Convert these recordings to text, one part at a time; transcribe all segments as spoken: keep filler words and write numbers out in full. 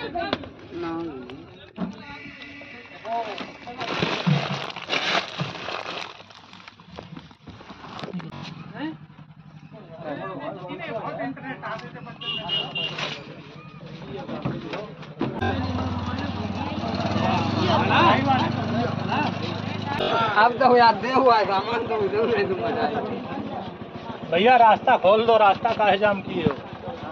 अब तो याद दे हुआ है सामान तो उधर नहीं तुम बताए भैया, रास्ता खोल दो, रास्ता काहे जाम किए हो?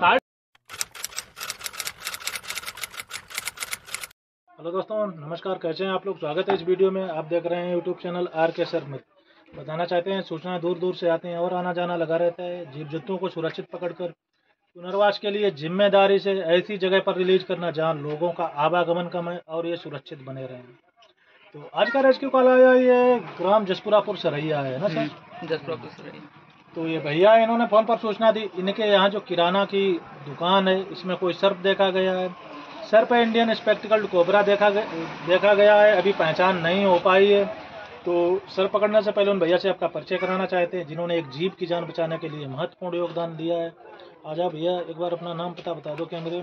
हेलो दोस्तों, नमस्कार, कैसे हैं आप लोग? स्वागत है इस वीडियो में। आप देख रहे हैं YouTube channel R K sir में। बताना चाहते हैं, सूचनाएं दूर दूर से आती हैं और आना जाना लगा रहता है। जीव जंतुओं को सुरक्षित पकड़कर पुनर्वास के लिए जिम्मेदारी से ऐसी जगह पर रिलीज करना जहां लोगों का आवागमन कम है और ये सुरक्षित बने रहें। तो आज का रेस्क्यू कॉल आया, ये ग्राम जसपुरापुर सरैया है ना सर? जसपुरापुर सरैया। तो ये भैया इन्होंने फ़ोन पर सूचना दी, इनके यहाँ जो किराना की दुकान है इसमें कोई सर्प देखा गया है। सर्प इंडियन स्पेक्टिकल्ड कोबरा देखा गया देखा गया है। अभी पहचान नहीं हो पाई है। तो सर पकड़ने से पहले उन भैया से आपका परिचय कराना चाहते हैं जिन्होंने एक जीव की जान बचाने के लिए महत्वपूर्ण योगदान दिया है। आज आप भैया एक बार अपना नाम पता बता दो कैमरे में।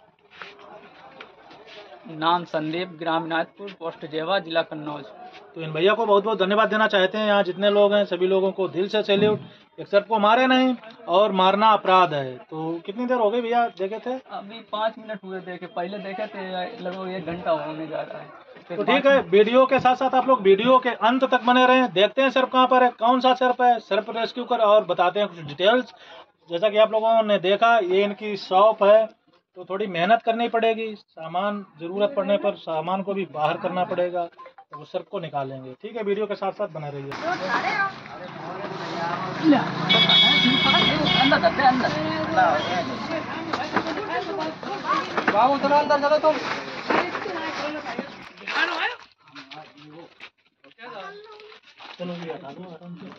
नाम संदीप, ग्राम नाथपुर, पोस्ट जेवा, जिला कन्नौज। तो इन भैया को बहुत बहुत धन्यवाद देना चाहते हैं। यहाँ जितने लोग हैं सभी लोगों को दिल से सैल्यूट। एक सर्प को मारे नहीं और मारना अपराध है। तो कितनी देर हो गई भैया देखे थे? अभी पाँच मिनट हुए देखे, पहले देखे थे लगभग एक घंटा होने जा रहा है। तो ठीक है, वीडियो के साथ साथ आप लोग वीडियो के अंत तक बने रहें। देखते हैं सर्प कहाँ पर है, कौन सा सर्प है, सर्प रेस्क्यू कर और बताते हैं कुछ डिटेल्स। जैसा कि आप लोगों ने देखा, ये इनकी शॉप है तो थोड़ी मेहनत करनी पड़ेगी। सामान जरूरत पड़ने पर सामान को भी बाहर करना पड़ेगा, तो वो सर्प को निकालेंगे। ठीक है, वीडियो के साथ साथ बने रहिए। बाबू चलो अंदर चलो तुम। चलो भैया, हटा दो आराम से।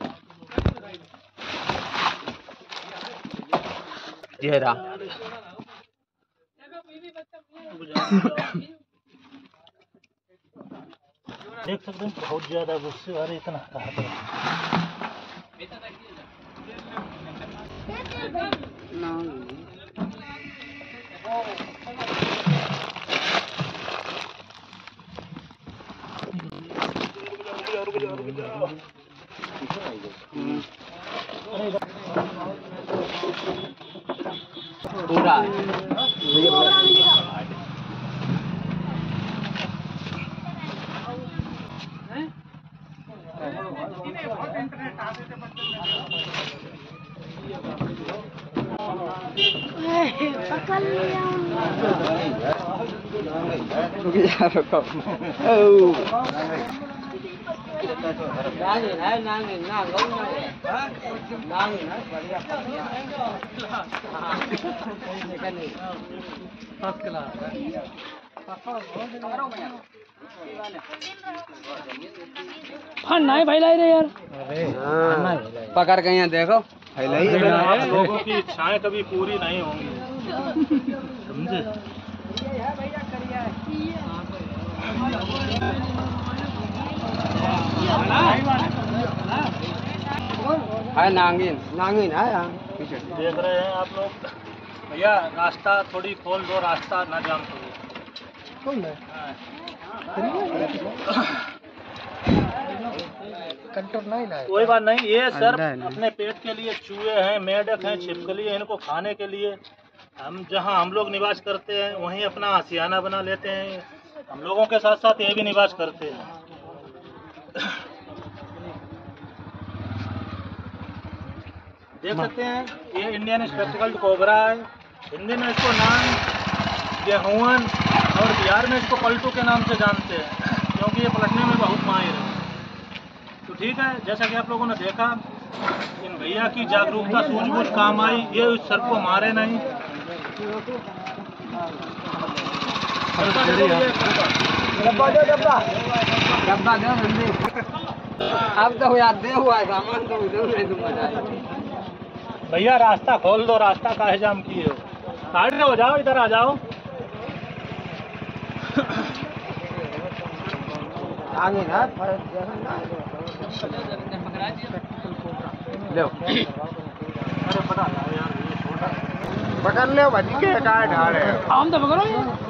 चेहरा देख सकते हैं बहुत ज्यादा गुस्से। अरे इतना कहा पूरा पकड़ लिया नहीं फैलाई रे यार। पकड़ के यहाँ देखो फैलाई। आप लोगों की इच्छाएं कभी पूरी नहीं होंगी, समझे? है नांगिन नांगिन है यहाँ पीछे देख रहे हैं आप लोग। भैया रास्ता थोड़ी खोल दो, रास्ता ना जाम करो। कंट्रोल नहीं लाए। कोई बात नहीं। ये सर अपने पेट के लिए चूहे हैं, मेढक हैं, छिपकली है, इनको खाने के लिए हम जहां हम लोग निवास करते हैं वहीं अपना आशियाना बना लेते हैं। हम लोगों के साथ साथ ये भी निवास करते हैं। देख सकते हैं ये इंडियन स्पेक्टिकल्ड कोबरा है। हिंदी में इसको नाम गेहून और बिहार में इसको पलटू के नाम से जानते हैं क्योंकि ये पलटने में बहुत माहिर है। तो ठीक है, जैसा कि आप लोगों ने देखा, इन भैया की जागरूकता सूझबूझ काम आई। ये उस सर्प को मारे नहीं। अब तो याद दे हुआ है सामान तो उधर नहीं तुम बताए। भैया रास्ता खोल दो, रास्ता काहे जाम किए हो? साइड से हो जाओ, इधर आ जाओ। आगे ना लो। अरे पता यार, ये छोटा पकड़ ले भजी के काय ढाल है। हम तो पकड़ो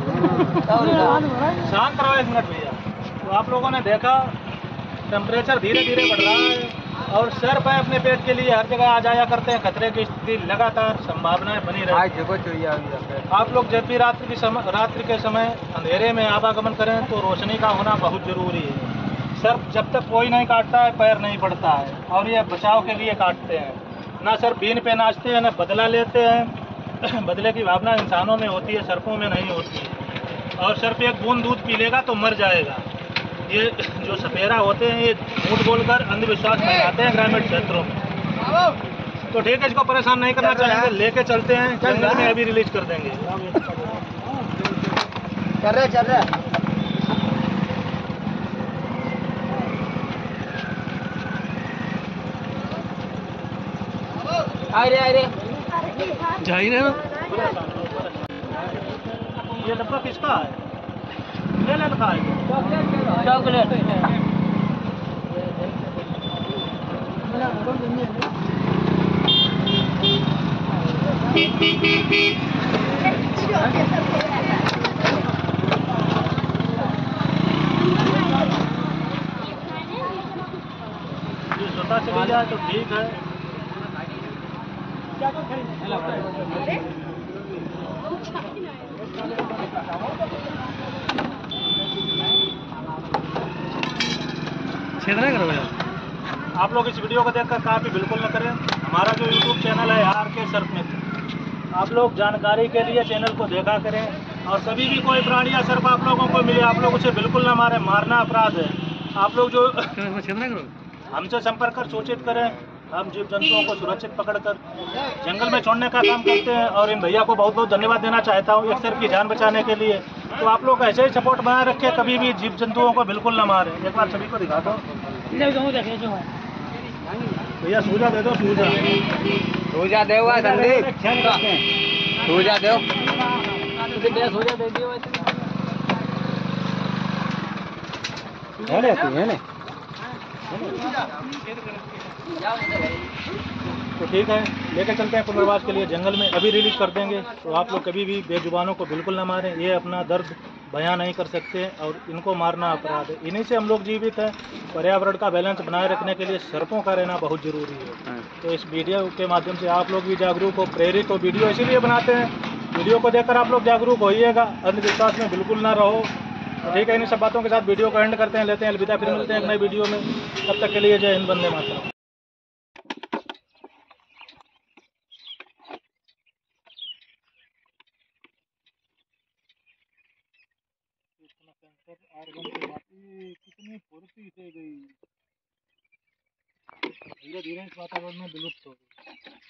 शांत रहो एक मिनट भैया। तो आप लोगों ने देखा टेम्परेचर धीरे धीरे बढ़ रहा है और सर पे अपने पेट के लिए हर जगह आ जाया करते हैं। खतरे की स्थिति लगातार संभावनाएं बनी रहती है। आप लोग जब भी रात्रि की समय रात्रि के समय अंधेरे में आवागमन करें तो रोशनी का होना बहुत जरूरी है। सर जब तक कोई नहीं काटता है पैर नहीं पड़ता है और ये बचाव के लिए काटते हैं। ना सर बीन पे नाचते हैं ना बदला लेते हैं। बदले की भावना इंसानों में होती है, सर्पों में नहीं होती है। और सर पे एक बूंद दूध पी लेगा तो मर जाएगा। ये जो सपेरा होते हैं ये झूठ बोलकर अंधविश्वास फैलाते हैं ग्रामीण क्षेत्रों में। तो ठीक है, इसको परेशान नहीं करना चाहेंगे, लेके चलते हैं जंगल में, अभी रिलीज कर देंगे। चल रहे चल रहे आ रहे आ रहे जा ही रहे हो। ये डब्बा किसका है? ले ले दिखा चॉकलेट ये स्वतः चली जाए तो ठीक है। छेद नहीं करो यार। आप लोग इस वीडियो को देखकर काफी बिल्कुल न करें। हमारा जो यूट्यूब चैनल है आर के सर्प मित्र, आप लोग जानकारी के लिए चैनल को देखा करें। और कभी भी कोई प्राणी या सर्प आप लोगों को मिले आप लोग उसे बिल्कुल ना मारें, मारना अपराध है। आप लोग जो छेद नहीं करो। हमसे संपर्क कर सूचित करें। हम जीव जंतुओं को सुरक्षित पकड़कर जंगल में छोड़ने का काम करते हैं और इन भैया को बहुत बहुत धन्यवाद देना चाहता हूँ एक सर्प की जान बचाने के लिए। तो आप लोग ऐसे ही सपोर्ट बनाए रखें, कभी भी जीव जंतुओं को बिल्कुल न मारें। एक बार सभी को दिखा दो भैया, सूजा दे दो। सूजा सूजा देव संदीप सूजा देव सूजा दे दियो है ने है ने तो ठीक है, लेकर चलते हैं पुनर्वास के लिए जंगल में, अभी रिलीज कर देंगे। तो आप लोग कभी भी बेजुबानों को बिल्कुल ना मारें। ये अपना दर्द बयां नहीं कर सकते और इनको मारना अपराध है। इन्हीं से हम लोग जीवित हैं। पर्यावरण का बैलेंस बनाए रखने के लिए सर्पों का रहना बहुत जरूरी है। तो इस वीडियो के माध्यम से आप लोग भी जागरूक हो, प्रेरित हो। वीडियो इसीलिए बनाते हैं, वीडियो को देखकर आप लोग जागरूक होइएगा, अंधविश्वास में बिल्कुल ना रहो। तो ठीक है, इन सब बातों के साथ वीडियो को एंड करते हैं, लेते हैं अलविदा। फिर मिलते हैं एक नई वीडियो में। तब तक के लिए जय हिंद, वंदे मातरम। कितनी फुर्ती से गई, धीरे धीरे इस वातावरण में विलुप्त हो गई।